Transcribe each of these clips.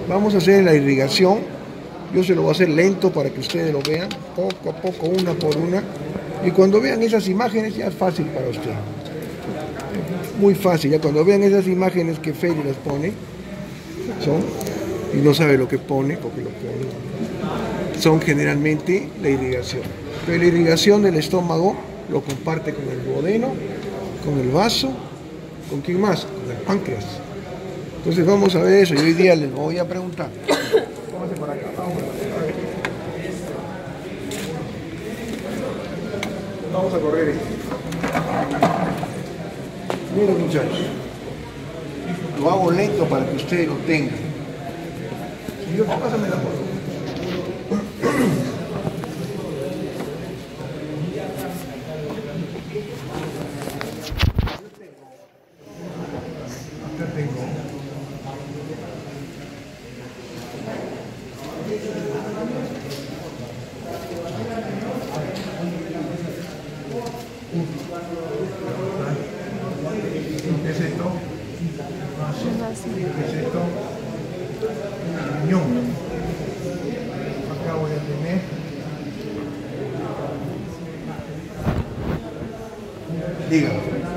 Vamos a hacer la irrigación. Yo se lo voy a hacer lento para que ustedes lo vean, poco a poco, una por una. Y cuando vean esas imágenes ya es fácil para usted. Muy fácil, ya cuando vean esas imágenes que Feli les pone, y no sabe lo que pone, porque lo pone, son generalmente la irrigación. Pero la irrigación del estómago lo comparte con el duodeno, con el vaso, ¿con quién más? Con el páncreas. Entonces vamos a ver eso, y hoy día les voy a preguntar. Vamos para acá, vamos a correr esto. Miren, muchachos, lo hago lento para que ustedes lo tengan. Señor, pásame la foto. Acá tengo. ¿Qué es esto? ¿Qué es esto? Riñón. Acá voy a tener dígame.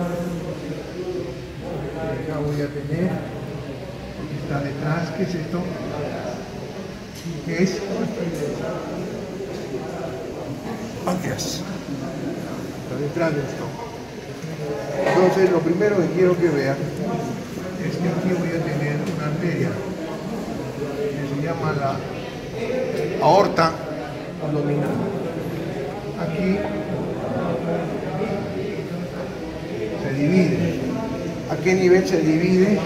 Acá voy a tener, está detrás, ¿qué es esto? ¿Qué es? Páncreas. Está detrás de esto. Entonces lo primero que quiero que vean es que aquí voy a tener una arteria que se llama la aorta abdominal. Aquí se divide. ¿A qué nivel se divide?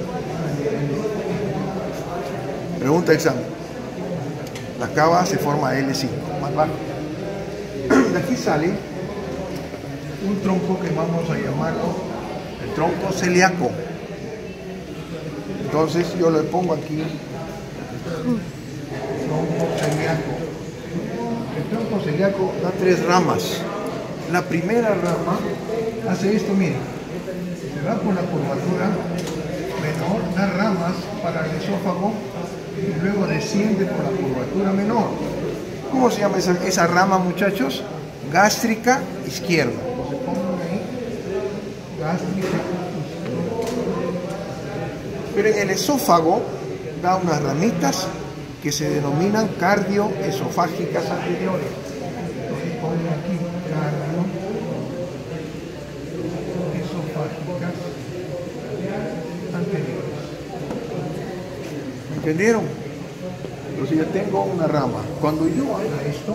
Pregunta examen. La cava se forma L5, más bajo. De aquí sale un tronco que vamos a llamarlo el tronco celíaco. Entonces yo le pongo aquí tronco celíaco. El tronco celíaco da 3 ramas. La primera rama hace esto, miren, se va por la curvatura menor, da ramas para el esófago y luego desciende por la curvatura menor. ¿Cómo se llama esa rama, muchachos? Gástrica izquierda. Se pongan ahí, gástrica izquierda. Pero en el esófago da unas ramitas que se denominan cardioesofágicas anteriores. Entonces ponen aquí cardioesofágicas anteriores. ¿Me entendieron? Entonces yo tengo una rama. Cuando yo haga esto,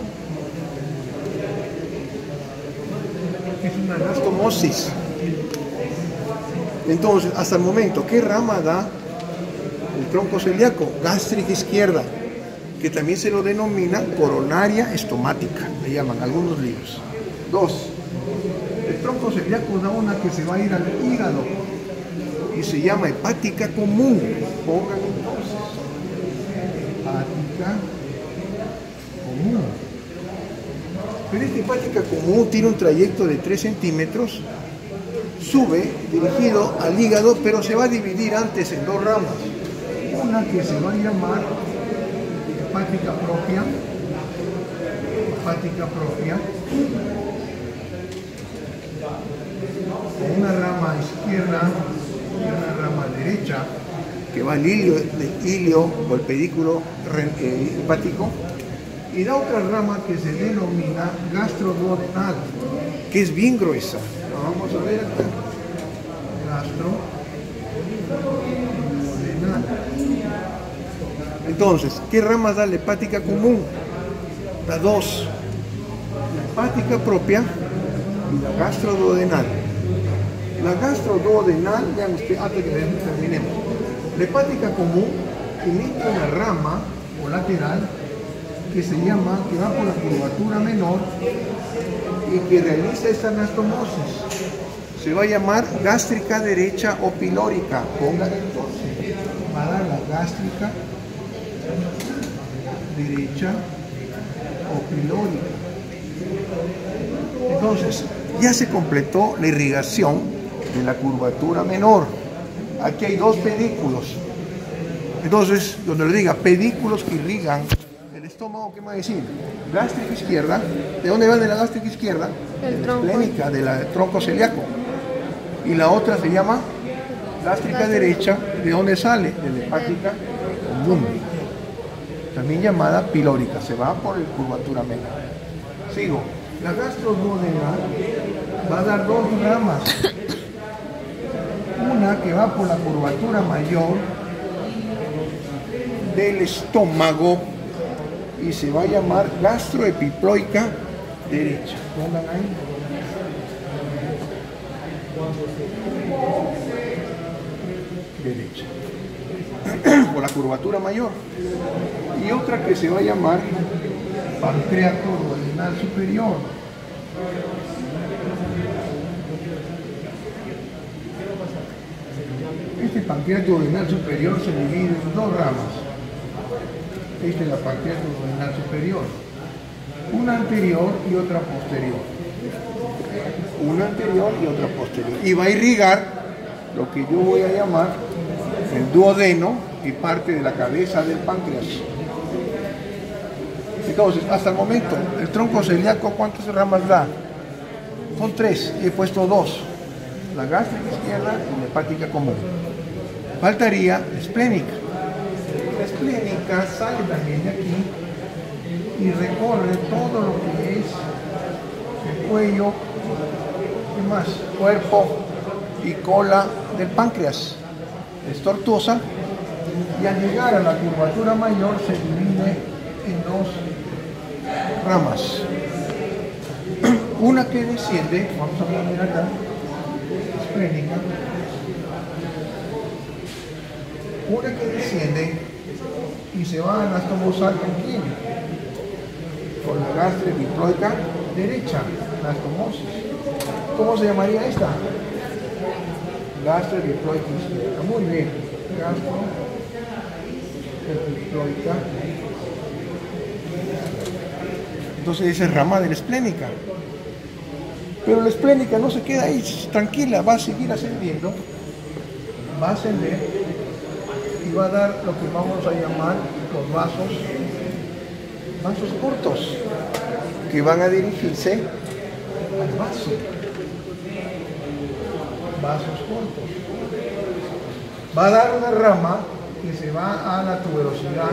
es una anastomosis. Entonces, hasta el momento, ¿qué rama da el tronco celíaco? Gástrica izquierda, que también se lo denomina coronaria estomática, le llaman algunos libros. 2. El tronco celíaco da una que se va a ir al hígado y se llama hepática común. Pongan entonces, hepática común. Pero esta hepática común tiene un trayecto de 3 centímetros, sube dirigido al hígado, pero se va a dividir antes en 2 ramas. Una que se va a llamar hepática propia, con una rama izquierda y una rama derecha que va al ilio o el pedículo hepático, y da otra rama que se denomina gastroduodenal, que es bien gruesa. Vamos a ver acá. Gastroduodenal. Entonces, ¿qué ramas da la hepática común? Da 2. La hepática propia y la gastroduodenal. La gastroduodenal, vean ustedes, antes que terminemos. La hepática común imita una rama o lateral que se llama, que va por la curvatura menor y que realiza esta anastomosis. Se va a llamar gástrica derecha o pilórica. Pongan entonces, va a dar la gástrica derecha o pilórica. Entonces, ya se completó la irrigación de la curvatura menor. Aquí hay 2 pedículos. Entonces, donde le diga pedículos que irrigan el estómago, ¿qué me va a decir? Gástrica izquierda. ¿De dónde viene la gástrica izquierda? El De la esplénica, del tronco celíaco. Y la otra se llama gástrica derecha. ¿De dónde sale? De la hepática común, también llamada pilórica. Se va por el curvatura media. Sigo. La gastroduodenal va a dar dos ramas. Una que va por la curvatura mayor del estómago y se va a llamar gastroepiploica derecha. ¿Pongan ahí? Derecha. Por la curvatura mayor. Y otra que se va a llamar pancreato duodenal superior. Este pancreato duodenal superior se divide en dos ramas. Esta es la pancreato duodenal superior. Una anterior y otra posterior. Una anterior y otra posterior. Y va a irrigar lo que yo voy a llamar el duodeno y parte de la cabeza del páncreas. Entonces, hasta el momento, el tronco celíaco, ¿cuántas ramas da? Son tres, y he puesto dos. La gástrica izquierda y la hepática común. Faltaría la esplénica. La esplénica sale también de aquí y recorre todo lo que es el cuello, ¿qué más? Cuerpo y cola del páncreas. Es tortuosa y al llegar a la curvatura mayor se divide en dos ramas. Una que desciende, vamos a poner acá, esplénica. Una que desciende y se va a anastomosar con quién? Con la gastroepiploica derecha, anastomosis. ¿Cómo se llamaría esta? Gastroepiploica izquierda. Muy bien. Gastroepiploica. Entonces esa es rama de la esplénica. Pero la esplénica no se queda ahí tranquila, va a seguir ascendiendo, va a ascender y va a dar lo que vamos a llamar los vasos cortos, que van a dirigirse al vaso. Vasos cortos. Va a dar una rama que se va a la tuberosidad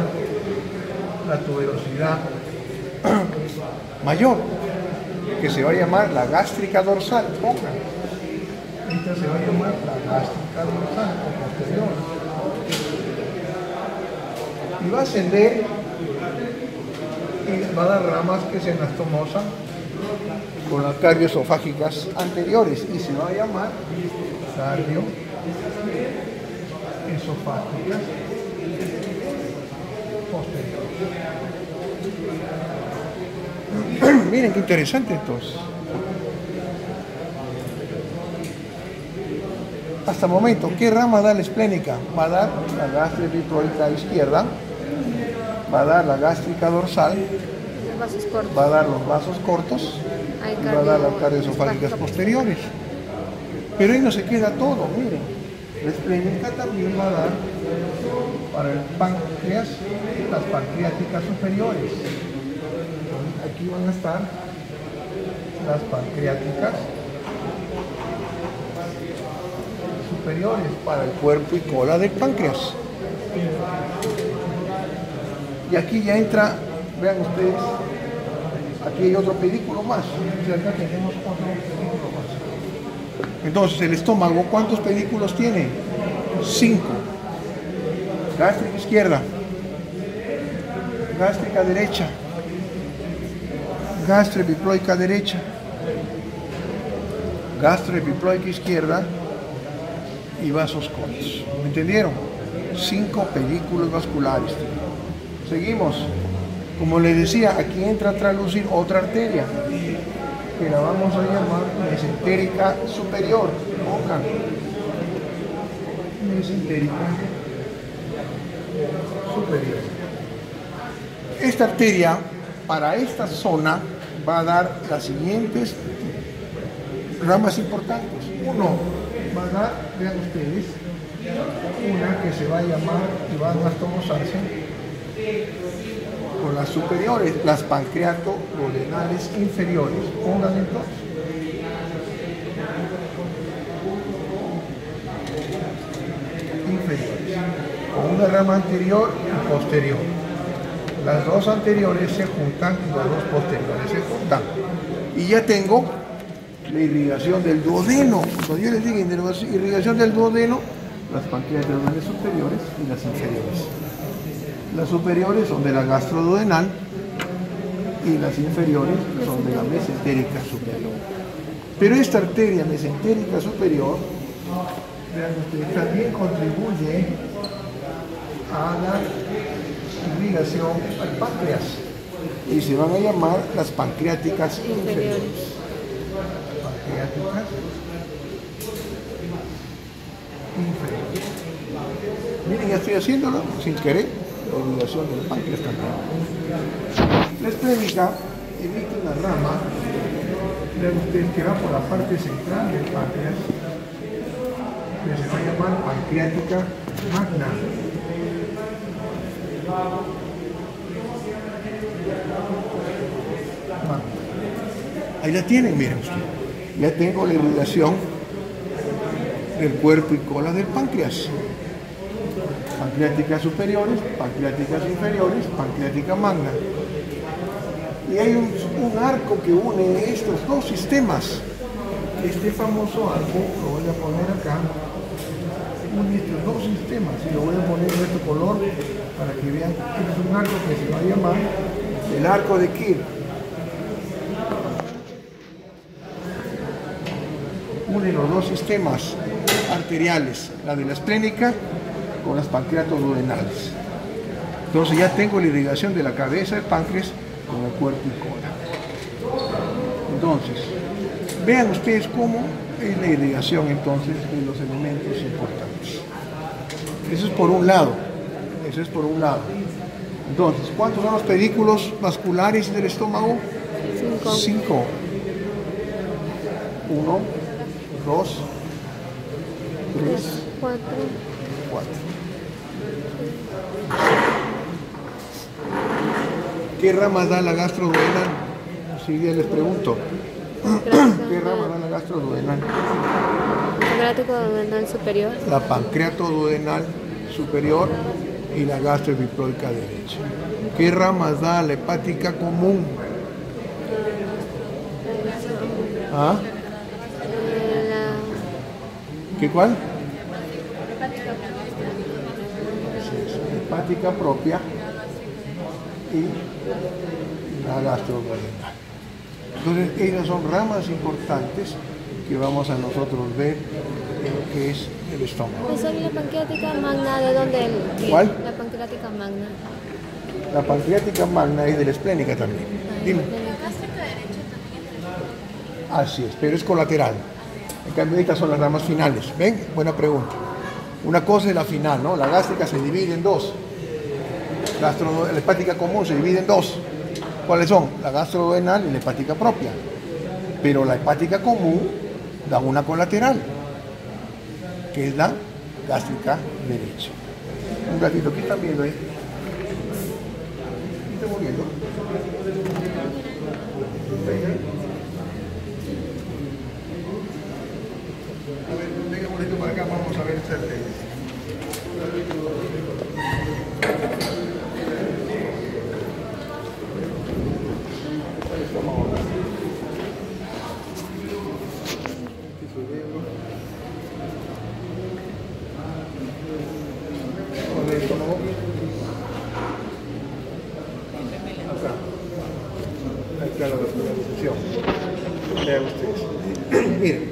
mayor, que se va a llamar la gástrica dorsal. Pongan. Esta se va a llamar la gástrica dorsal o posterior. Y va a ascender y va a dar ramas que se anastomosan con las cardioesofágicas anteriores y se va a llamar cardioesofágicas posteriores. Miren qué interesante entonces. Hasta el momento, ¿qué rama da la esplénica? Va a dar la gastroepiploica izquierda, va a dar la gástrica dorsal, va a dar los vasos cortos y va a dar las cardioesofágicas posteriores. Pero ahí no se queda todo, miren. La esplénica también va a dar para el páncreas las pancreáticas superiores. Aquí van a estar las pancreáticas superiores para el cuerpo y cola del páncreas. Y aquí ya entra, vean ustedes, aquí hay otro pedículo más. Y acá tenemos otro pedículo más. Entonces, el estómago, ¿cuántos pedículos tiene? 5. Gástrica izquierda, gástrica derecha, gastroepiploica derecha, gastroepiploica izquierda y vasos cortos. ¿Me entendieron? 5 pedículos vasculares. Seguimos. Como les decía, aquí entra a traducir otra arteria que la vamos a llamar mesentérica superior. Pongan. Mesentérica superior. Esta arteria para esta zona va a dar las siguientes ramas importantes. Uno, va a dar, vean ustedes, una que se va a llamar y va a anastomosarse con las superiores, las pancreatoduodenales inferiores. Pongan entonces. Inferiores, con una rama anterior y posterior. Las dos anteriores se juntan y las dos posteriores se juntan. Y ya tengo la irrigación del duodeno. Cuando yo les digo irrigación del duodeno, las pancreatoduodenales superiores y las inferiores. Las superiores son de la gastroduodenal y las inferiores son de la mesentérica superior. Pero esta arteria mesentérica superior, vean ustedes, también contribuye a la irrigación al páncreas y se van a llamar las pancreáticas inferiores. Pancreáticas inferiores. Miren, ya estoy haciéndolo sin querer, la irrigación del páncreas también. La esplénica emite una rama, vean ustedes, que va por la parte central del páncreas, que se va a llamar pancreática magna. Ahí la tienen, miren ustedes. Ya tengo la irrigación del cuerpo y cola del páncreas. Pancreáticas superiores, pancreáticas inferiores, pancreática magna. Y hay un arco que une estos dos sistemas. Este famoso arco lo voy a poner acá. Une estos dos sistemas y lo voy a poner de este color para que vean que es un arco que se va a llamar el arco de Kirk. Une los dos sistemas arteriales, la de la esplénica con las pancreatoduodenales. Entonces ya tengo la irrigación de la cabeza del páncreas con el cuerpo y cola. Entonces, vean ustedes cómo es la irrigación entonces de los elementos importantes. Eso es por un lado. Eso es por un lado. Entonces, ¿cuántos son los pedículos vasculares del estómago? 5. 1, 2, 3, 4. ¿Qué ramas da la gastroduodenal? Si bien les pregunto. ¿Qué rama da la gastroduodenal? Pancreático-duodenal superior. La pancreatoduodenal superior y la gastroepiploica derecha. ¿Qué ramas da la hepática común? ¿Ah? ¿Qué cuál? Hepática propia y la gastroduodenal. Entonces, esas son ramas importantes que vamos a nosotros ver en lo que es el estómago. ¿Esa es la pancreática magna de dónde? ¿Cuál? La pancreática magna. La pancreática magna es de la esplénica también. Dime. Así es, pero es colateral. En cambio, estas son las ramas finales. ¿Ven? Buena pregunta. Una cosa es la final, ¿no? La gástrica se divide en dos. La hepática común se divide en dos. ¿Cuáles son? La gastroduodenal y la hepática propia. Pero la hepática común da una colateral, que es la gástrica derecha. Un ratito, ¿qué están viendo ahí? ¿Qué estamos viendo? A ver, venga un ratito para acá, vamos a ver esta arteria. Acá la vascularización. Vean ustedes. Miren,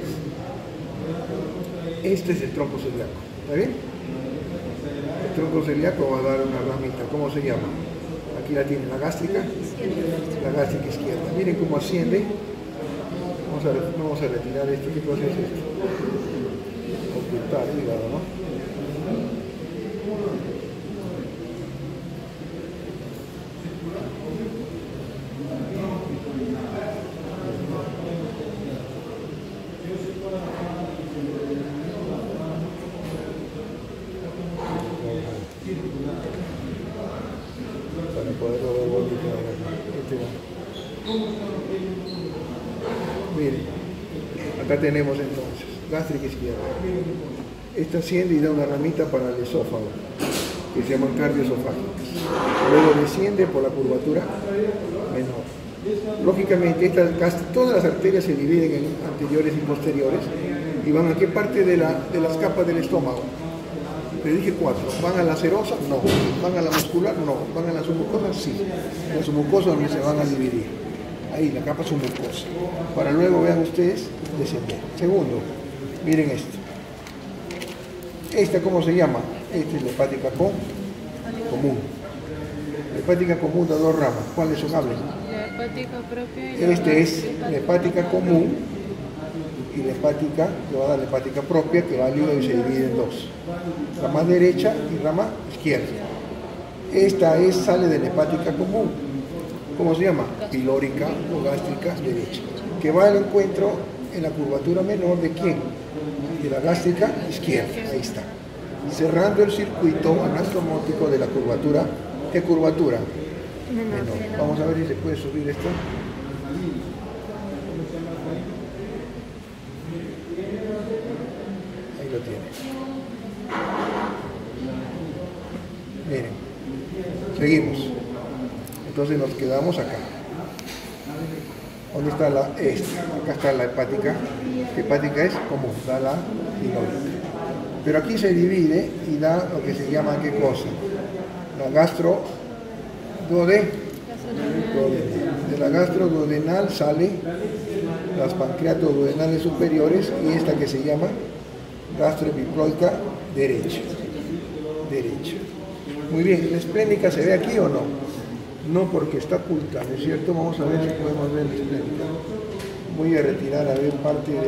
este es el tronco celíaco. ¿Está bien? El tronco celíaco va a dar una ramita. ¿Cómo se llama? Aquí la tienen, la gástrica. La gástrica izquierda. Miren cómo asciende. Vamos a retirar esto. ¿Qué cosa es esto? Ocultar el hígado, ¿no? poderlo ver bonito. Miren, acá tenemos entonces gástrica izquierda. Esta asciende y da una ramita para el esófago, que se llaman cardioesofágicas. Luego desciende por la curvatura menor. Lógicamente, todas las arterias se dividen en anteriores y posteriores y van a qué parte de las capas del estómago. Le dije 4. ¿Van a la serosa? No. ¿Van a la muscular? No. ¿Van a la submucosa? Sí. La submucosa donde se van a dividir. Ahí, la capa submucosa. Para luego, vean ustedes, descender. Segundo, miren esto. ¿Esta cómo se llama? Esta es la hepática común. La hepática común da 2 ramas. ¿Cuáles son? Hablen. La hepática propia y Este es la hepática común y la hepática, que va a dar la hepática propia, que va al hígado y se divide en 2. Rama derecha y rama izquierda. Esta sale de la hepática común. ¿Cómo se llama? Pilórica o gástrica derecha. Que va al encuentro en la curvatura menor de ¿quién? De la gástrica izquierda. Ahí está. Cerrando el circuito anastomótico de la curvatura. ¿Qué curvatura? Menor. Vamos a ver si se puede subir esto. Ahí lo tiene. Miren. Seguimos. Entonces nos quedamos acá. ¿Dónde está la esta? Acá está la hepática. ¿Qué hepática es? Común, da la pilórica. Pero aquí se divide y da lo que se llama ¿qué cosa? La gastroduodenal. De la gastroduodenal sale las pancreatoduodenales superiores y esta que se llama gastroepiploica derecha. Muy bien, ¿la esplénica se ve aquí o no? No, porque está oculta, ¿no es cierto? Vamos a ver si podemos ver la esplénica. Voy a retirar a ver parte de...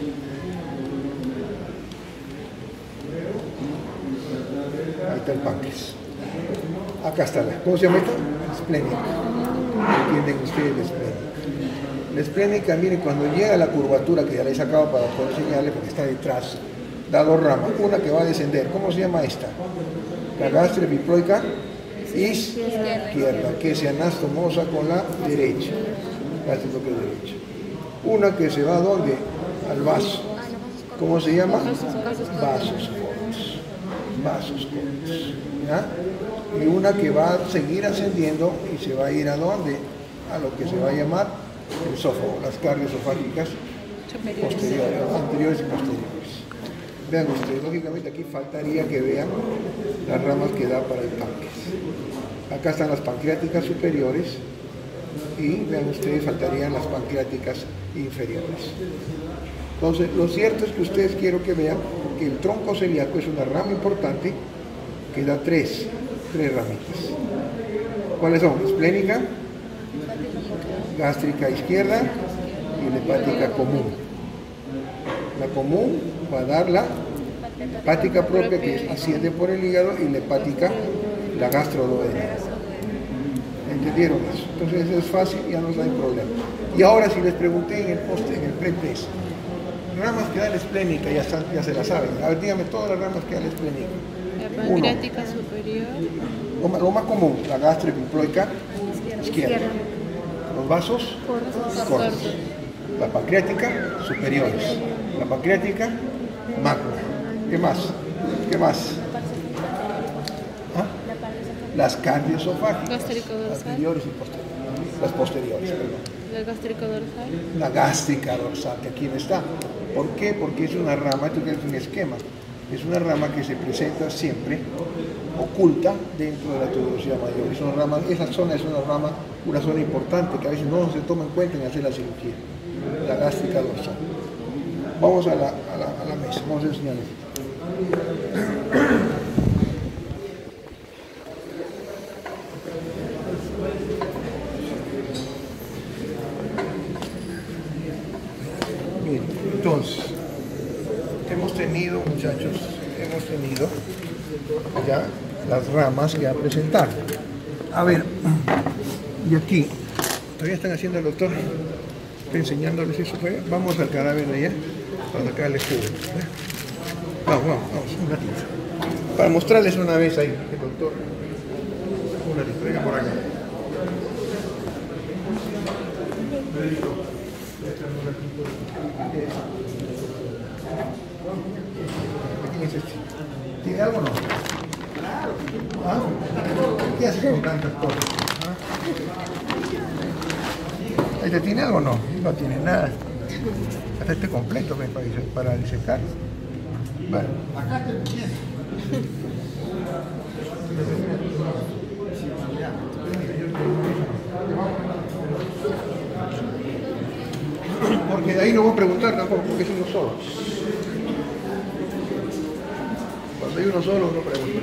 Ahí está el páncreas. Acá está ¿cómo se llama esto? Esplénica. ¿Entienden ustedes la esplénica? La esplénica, miren, cuando llega a la curvatura, que ya la he sacado para poder enseñarle porque está detrás, da 2 ramas, una que va a descender. ¿Cómo se llama esta? La gastroepiploica izquierda, que se anastomosa con la derecha. Gástrica derecha. Una que se va ¿a dónde? Al vaso. ¿Cómo se llama? Vasos cortos. ¿Ya? Y una que va a seguir ascendiendo y se va a ir ¿a dónde? A lo que se va a llamar el esófago, las cardioesofágicas posteriores, anteriores y posteriores. Vean ustedes, lógicamente aquí faltaría que vean las ramas que da para el páncreas. Acá están las pancreáticas superiores y vean ustedes, faltarían las pancreáticas inferiores. Entonces, lo cierto es que ustedes quiero que vean que el tronco celíaco es una rama importante que da tres ramitas. ¿Cuáles son? Esplénica, gástrica izquierda y la hepática común. La común va a dar la hepática propia que asciende por el hígado y la hepática, la gastroduodenal. ¿Entendieron eso? Entonces eso es fácil, ya no hay problema. Y ahora si les pregunté en el pre-test, ramas que da la esplénica, ya se la saben. A ver, dígame todas las ramas que da la esplénica. La pancreática superior. Lo más común, la gastroepiploica izquierda. Los vasos cortos. La pancreática superiores. La pancreática magna. ¿Qué más? ¿Ah? Las cardioesofágicas. Anteriores y posteriores. Las posteriores, perdón. ¿La gástrica dorsal? La gástrica dorsal, que aquí no está. ¿Por qué? Porque es una rama, esto es un esquema, es una rama que se presenta siempre oculta dentro de la tuberosidad mayor. Esa zona es una zona importante que a veces no se toma en cuenta en hacer la cirugía, la gástrica dorsal. Vamos a la mesa, vamos a enseñarles. Bien, entonces, muchachos, hemos tenido ya las ramas que ha presentado. A ver, y aquí, todavía están haciendo el doctor, está enseñándoles eso. Vamos al cadáver de allá para sacarles jugo. Vamos, un ratito. Para mostrarles una vez ahí, el doctor. Un ratito, venga por acá. ¿Ah? ¿Qué haces con tantas cosas? ¿Ah? ¿Este tiene algo o no? No tiene nada. Hasta este completo ven, para disecar. Bueno, acá te tienes. Porque de ahí no voy a preguntar tampoco, porque es uno solo. Cuando hay uno solo, no pregunta.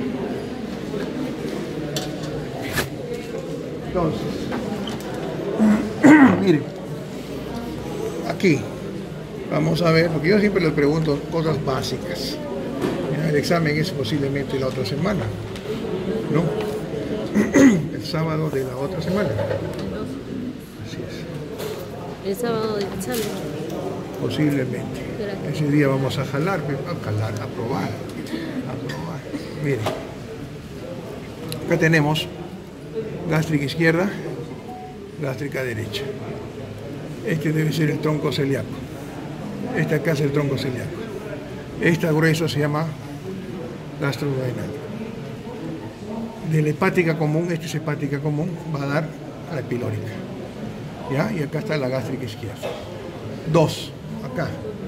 Entonces, miren, aquí vamos a ver, porque yo siempre les pregunto cosas básicas. Mira, el examen es posiblemente la otra semana, ¿no? El sábado de la otra semana. Así es. El sábado de examen. Posiblemente. Ese día vamos a jalar, a probar. Miren, acá tenemos gástrica izquierda, gástrica derecha. Este debe ser el tronco celíaco. Este acá es el tronco celíaco. Esta gruesa se llama gastroduodenal. De la hepática común, esta es hepática común, va a dar a la pilórica. ¿Ya? Y acá está la gástrica izquierda. Dos, acá.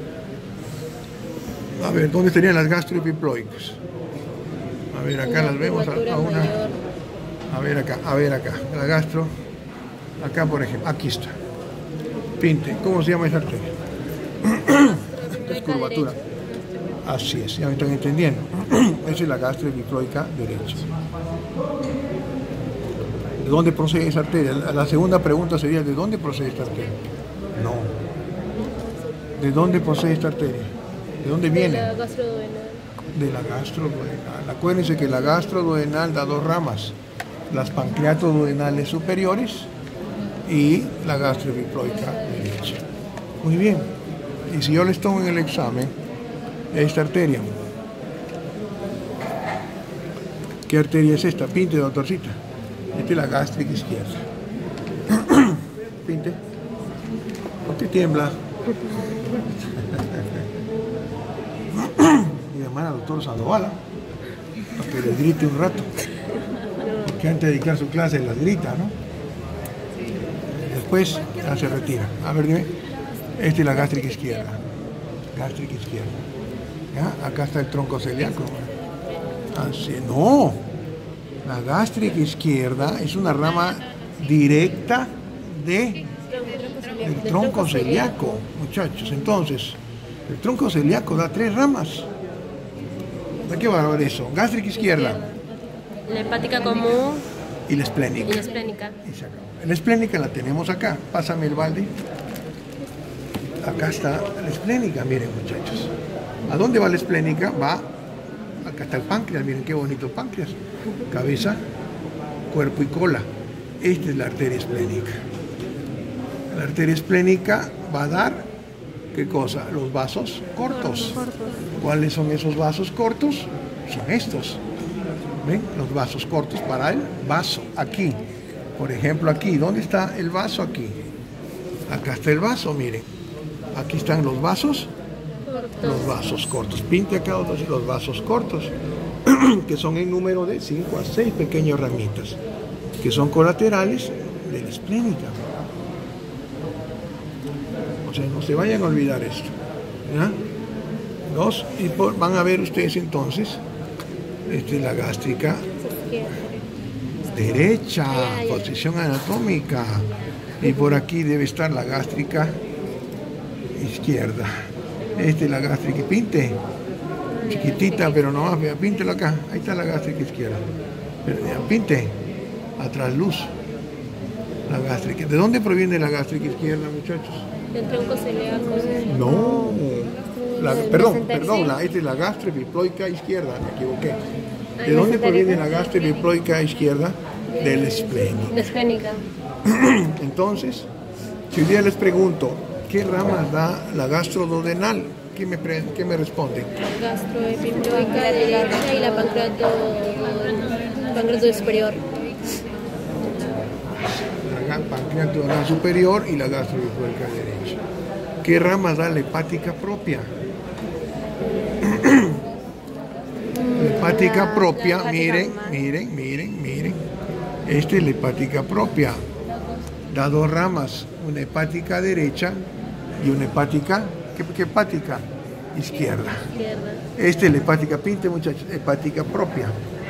A ver, ¿dónde estarían las gastroepiploicas? A ver, acá las vemos a una. A ver acá. La gastro. Acá, por ejemplo, aquí está. Pinte. ¿Cómo se llama esa arteria? Es curvatura. Así es, ya me están entendiendo. Esa es la gastroepiploica derecha. ¿De dónde procede esa arteria? La segunda pregunta sería, ¿de dónde procede esta arteria? No. ¿De dónde procede esta arteria? ¿De dónde viene? De la gastroduodenal. De la gastroduodenal. Acuérdense que la gastroduodenal da dos ramas, las pancreatoduodenales superiores y la gastroepiploica derecha. Muy bien. Y si yo les tomo en el examen esta arteria, ¿qué arteria es esta? Pinte, doctorcita. Esta es la gástrica izquierda. Pinte. ¿Por qué tiembla? Y llamar al doctor Sandoval para que les grite un rato, porque antes de dedicar su clase las grita, ¿no? Después ya se retira. A ver, dime. Esta es la gástrica izquierda. Gástrica izquierda. ¿Ya? Acá está el tronco celíaco. Así, no. La gástrica izquierda es una rama directa del tronco celíaco, muchachos. Entonces, el tronco celíaco da tres ramas. ¿De qué va a ver eso? Gástrica izquierda. La hepática común Y la esplénica. y la esplénica. Y se acabó. La esplénica la tenemos acá. Pásame el balde. Acá está la esplénica, miren, muchachos. ¿A dónde va la esplénica? Va, acá está el páncreas, miren qué bonito páncreas. Cabeza, cuerpo y cola. Esta es la arteria esplénica. La arteria esplénica va a dar, ¿qué cosa? Los vasos cortos. ¿Cuáles son esos vasos cortos? Son estos. ¿Ven? Los vasos cortos para el vaso. Aquí. Por ejemplo, aquí. ¿Dónde está el vaso? Aquí. Acá está el vaso, miren. Aquí están los vasos. Los vasos cortos. Pinte acá los vasos cortos, que son en número de 5 a 6 pequeñas ramitas, que son colaterales de la esplénica. O sea, no se vayan a olvidar esto. ¿Ya? Dos, y van a ver ustedes entonces, esta es la gástrica derecha, posición anatómica. Y por aquí debe estar la gástrica izquierda. Esta es la gástrica, pinte, chiquitita, pero no más, vea, píntelo acá, ahí está la gástrica izquierda. Pero, ya, pinte, a trasluz, la gástrica. ¿De dónde proviene la gástrica izquierda, muchachos? Del tronco celíaco. No, perdón, esta es la gastroepiploica izquierda, me equivoqué. ¿De dónde proviene la gastroepiploica izquierda? Del esplénico. La esplénica. Entonces, si hoy día les pregunto, ¿qué ramas da la gastroduodenal? ¿Qué me responde? Gastroepiploica derecha y la pancreato superior. La pancreato superior y la gastroepiploica derecha. ¿Qué ramas da la hepática propia? La hepática propia, la hepática miren, normal. miren. Esta es la hepática propia. Da dos ramas, una hepática derecha y una hepática, ¿qué hepática? Izquierda. Izquierda. Esta es la hepática, pinte muchachos, hepática propia.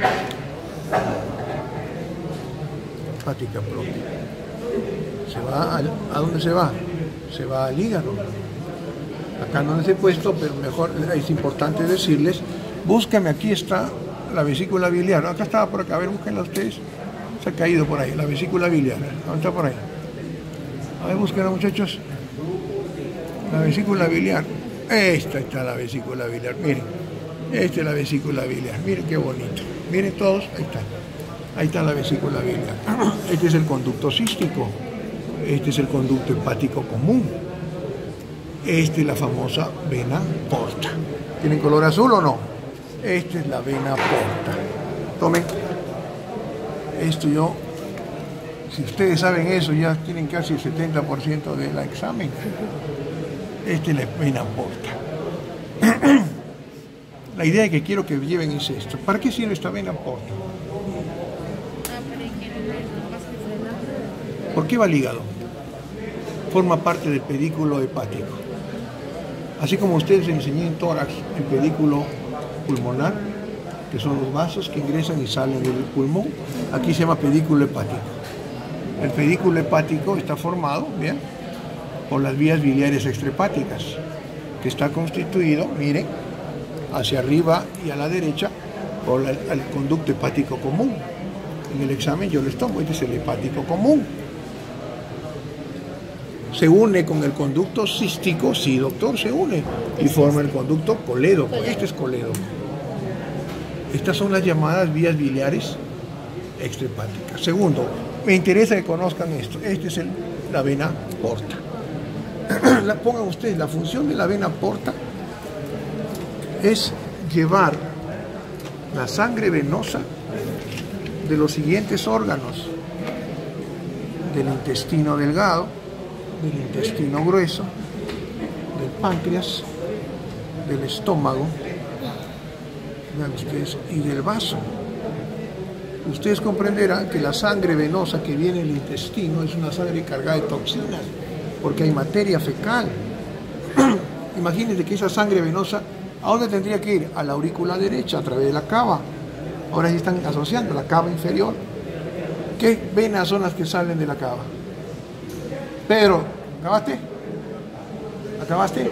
Hepática propia. Se va ¿a dónde se va? Se va al hígado. Acá no les he puesto, pero mejor es importante decirles, búscame, aquí está la vesícula biliar. Acá estaba por acá, a ver, búsquenla ustedes. Se ha caído por ahí, la vesícula biliar. ¿Dónde está por ahí? A ver, búsquenla muchachos. La vesícula biliar. Esta está la vesícula biliar, miren. Esta es la vesícula biliar, miren qué bonito. Miren todos, ahí está. Ahí está la vesícula biliar. Este es el conducto cístico. Este es el conducto hepático común. Esta es la famosa vena porta. ¿Tienen color azul o no? Esta es la vena porta. Tomen. Esto si ustedes saben eso, ya tienen casi el 70% del examen. Esta es la vena porta. La idea que quiero que lleven es esto. ¿Para qué sirve esta vena porta? ¿Por qué va al hígado? Forma parte del pedículo hepático. Así como ustedes les enseñé en tórax el pedículo pulmonar, que son los vasos que ingresan y salen del pulmón, aquí se llama pedículo hepático. El pedículo hepático está formado, bien, por las vías biliares extrahepáticas, que está constituido, miren, hacia arriba y a la derecha, por el conducto hepático común. En el examen yo les tomo, este es el hepático común. Se une con el conducto cístico, sí doctor, se une, y forma el conducto colédoco. Este es colédoco. Estas son las llamadas vías biliares extrahepáticas. Segundo, me interesa que conozcan esto. Este es la vena porta. Pongan ustedes, la función de la vena porta es llevar la sangre venosa de los siguientes órganos: del intestino delgado, del intestino grueso, del páncreas, del estómago, vean ustedes, y del vaso. Ustedes comprenderán que la sangre venosa que viene del intestino es una sangre cargada de toxinas, porque hay materia fecal. Imagínense que esa sangre venosa, ¿a dónde tendría que ir? A la aurícula derecha, a través de la cava. Ahora sí están asociando la cava inferior. ¿Qué venas son las que salen de la cava? Pedro, ¿acabaste? ¿Acabaste?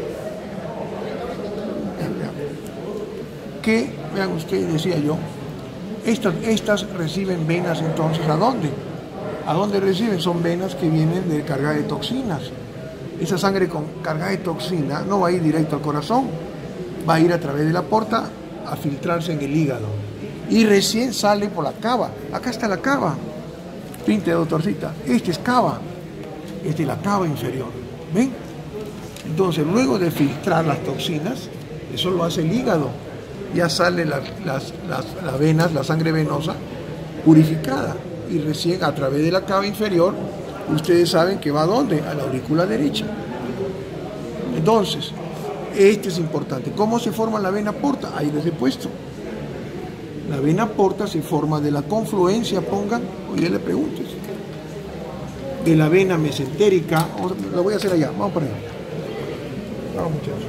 ¿Qué? Vean ustedes, decía yo, estas reciben venas entonces, ¿a dónde? ¿A dónde reciben? Son venas que vienen de carga de toxinas. Esa sangre con carga de toxina no va a ir directo al corazón, va a ir a través de la porta a filtrarse en el hígado. Y recién sale por la cava. Acá está la cava. Pinte, doctorcita. Este es cava. Esta es la cava inferior. ¿Ven? Entonces, luego de filtrar las toxinas, eso lo hace el hígado. Ya sale las venas, la sangre venosa purificada. Y recién a través de la cava inferior, ustedes saben que va ¿a dónde? A la aurícula derecha. Entonces, este es importante. ¿Cómo se forma la vena porta? Ahí les he puesto. La vena porta se forma de la confluencia, pongan, o ya le preguntes, de la vena mesentérica. Lo voy a hacer allá, vamos por allá. Vamos, muchachos.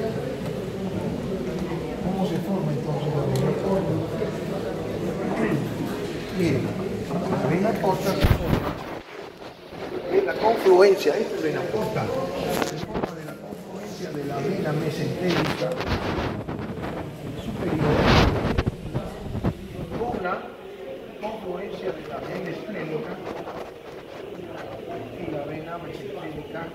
¿Cómo se forma entonces la vena porta? Miren, la vena porta se forma de la confluencia, esta es vena porta, se forma de la confluencia de la vena mesentérica superior con la confluencia de la vena esplénica y la vena mesentérica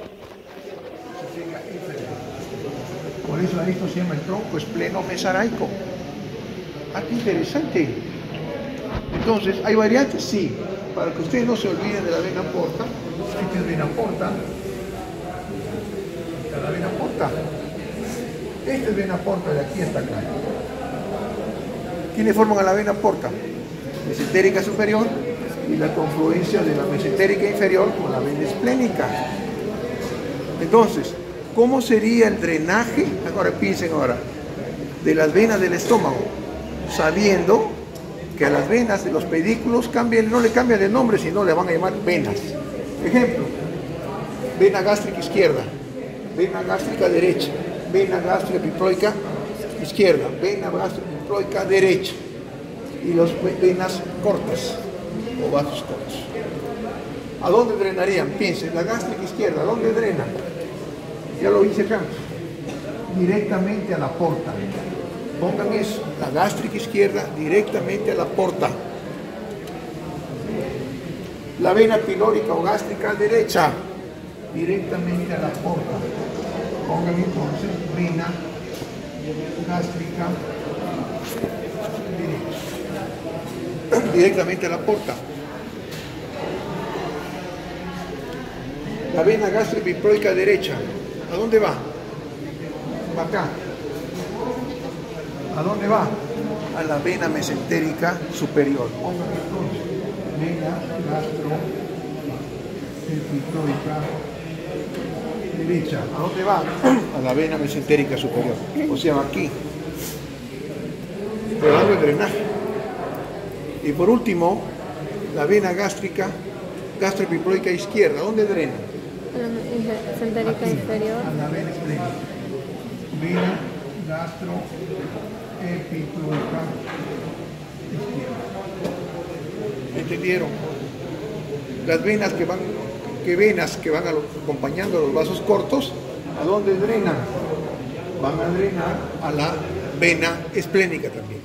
inferior. Por eso a esto se llama el tronco espleno-mesaraico. Ah, qué interesante. Entonces, ¿hay variantes? Sí. Para que ustedes no se olviden de la vena porta, esta es vena porta, esta es la vena porta. Esta es vena porta de aquí hasta acá. ¿Quiénes forman a la vena porta? Mesentérica superior y la confluencia de la mesentérica inferior con la vena esplénica. Entonces, ¿cómo sería el drenaje? Ahora piensen ahora, de las venas del estómago. sabiendo que a las venas de los pedículos no le cambian de nombre, sino le van a llamar venas. Ejemplo, vena gástrica izquierda, vena gástrica derecha, vena gástrica epiploica izquierda, vena gástrica epiploica derecha, y las venas cortas o vasos cortos. ¿A dónde drenarían? Piensen, la gástrica izquierda, ¿a dónde drena? Ya lo hice acá, directamente a la porta. Pongan eso, la gástrica izquierda directamente a la porta. La vena pilórica o gástrica derecha, directamente a la porta. Pongan entonces vena gástrica derecha, directamente a la porta. La vena gástrica epiploica derecha, ¿a dónde va? Va acá. ¿A dónde va? A la vena mesentérica superior. Pongan entonces vena gastroepiploica derecha. ¿A dónde va? A la vena mesentérica superior. O sea, aquí. Estoy hablando de drenaje. Y por último, la vena gastroepiploica izquierda. ¿A dónde drena? Mesentérica inferior. A la vena esplénica. Vena gastroepiploica izquierda. ¿Entendieron? Las venas que van acompañando a los vasos cortos, ¿a dónde drenan? Van a drenar a la vena esplénica también.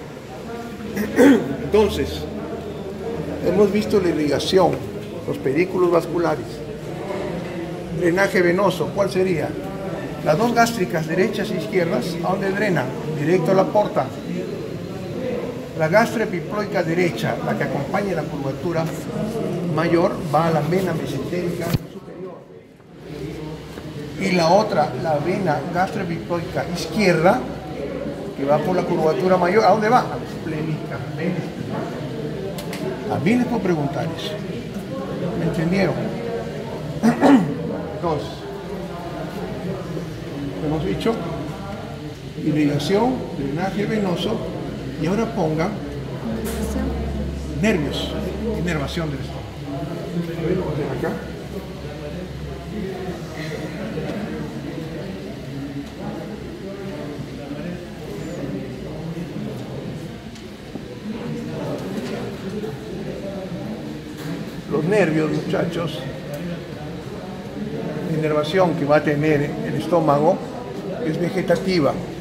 Entonces, hemos visto la irrigación, los pedículos vasculares. Drenaje venoso, ¿cuál sería? Las dos gástricas derechas e izquierdas, ¿a dónde drenan? Directo a la porta. La gastroepiploica derecha, la que acompaña la curvatura mayor, va a la vena mesentérica superior. Y la otra, la vena gastroepiploica izquierda, que va por la curvatura mayor, ¿a dónde va? A la esplénica. A mí les puedo preguntar eso. ¿Me entendieron? Entonces, hemos dicho irrigación, drenaje venoso, y ahora pongan nervios, inervación del estómago. Vamos a hacer acá. Los nervios, muchachos, la inervación que va a tener el estómago es vegetativa.